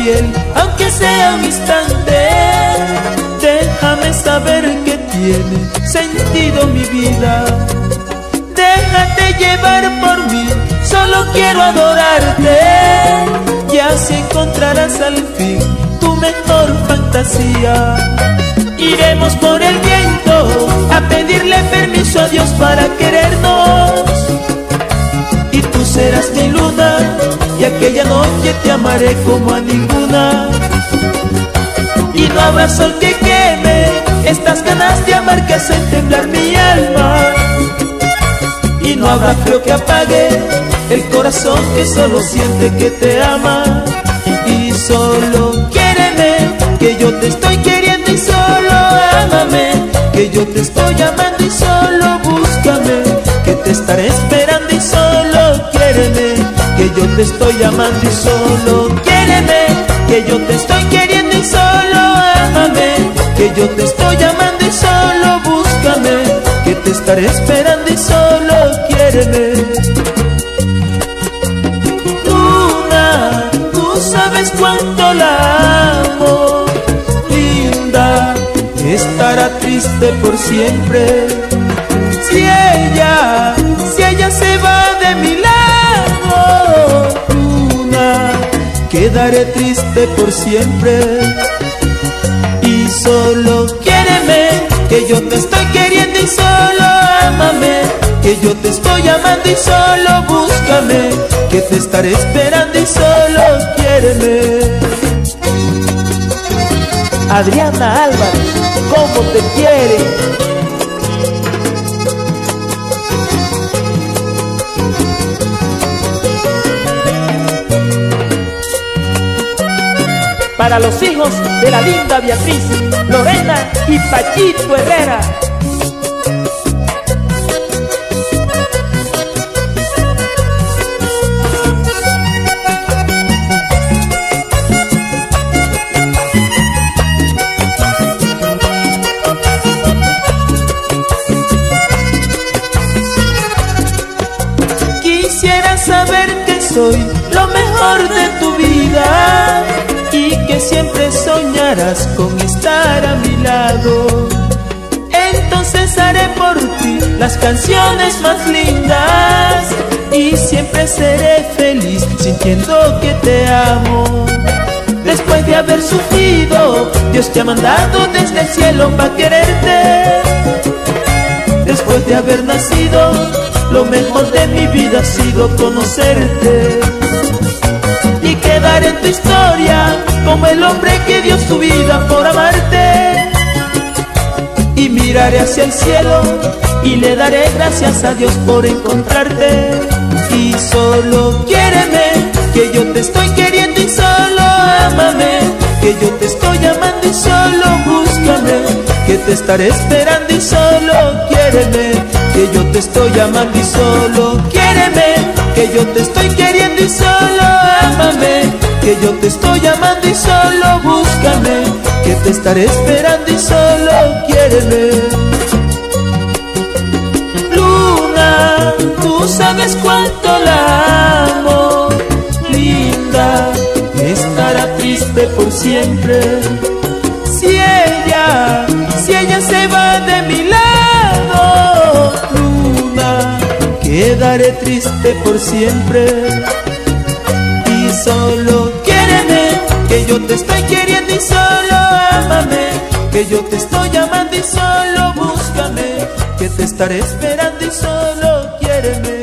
fiel, aunque sea un instante. Déjame saber que tiene sentido mi vida. Déjate llevar por mí, solo quiero adorarte. Y así encontrarás al fin tu mejor fantasía. Iremos por el viento a pedirle permiso a Dios para querernos. Y tú serás mi luna, y aquella noche te amaré como a ninguna. Y no habrá sol que queme estas ganas de amar que hacen temblar mi alma. Y no habrá frío que apague el corazón que solo siente que te ama. Y solo quiéreme, que yo te estoy queriendo, y solo ámame, que yo te estoy amando, y solo búscame, que te estaré esperando, y solo quiéreme, que yo te estoy amando, y solo quiéreme, que yo te estoy queriendo, y solo ámame, que yo te estoy amando, y solo búscame, que te estaré esperando, y solo quiéreme. Luna, tú sabes cuánto la amo, linda, estará triste por siempre. Si ella se va de mi lado, luna, quedaré triste por siempre. Y solo quiéreme, que yo te estoy queriendo, y solo ámame, que yo te estoy amando, y solo búscame, que te estaré esperando, y solo quiéreme. Adriana Álvarez, ¿cómo te quiere? Para los hijos de la linda Beatriz, Lorena y Pachito Herrera. Quisiera saber que soy lo mejor de tu vida, y que siempre soñarás con estar a mi lado. Entonces haré por ti las canciones más lindas, y siempre seré feliz sintiendo que te amo. Después de haber sufrido, Dios te ha mandado desde el cielo para quererte. Después de haber nacido, lo mejor de mi vida ha sido conocerte. Y quedar en tu historia como el hombre que dio su vida por amarte. Y miraré hacia el cielo y le daré gracias a Dios por encontrarte. Y solo quiéreme, que yo te estoy queriendo, y solo ámame, que yo te estoy amando, y solo búscame, que te estaré esperando, y solo quiéreme, que yo te estoy amando, y solo quiéreme, que yo te estoy queriendo, y solo ámame, que yo te estoy amando, y solo búscame, que te estaré esperando, y solo quiéreme. Luna, tú sabes cuánto la amo, linda, estará triste por siempre. Si ella se va de mi lado, luna, quedaré triste por siempre. Y solo quiéreme, que yo te estoy queriendo, y solo ámame, que yo te estoy amando, y solo búscame, que te estaré esperando, y solo quiéreme.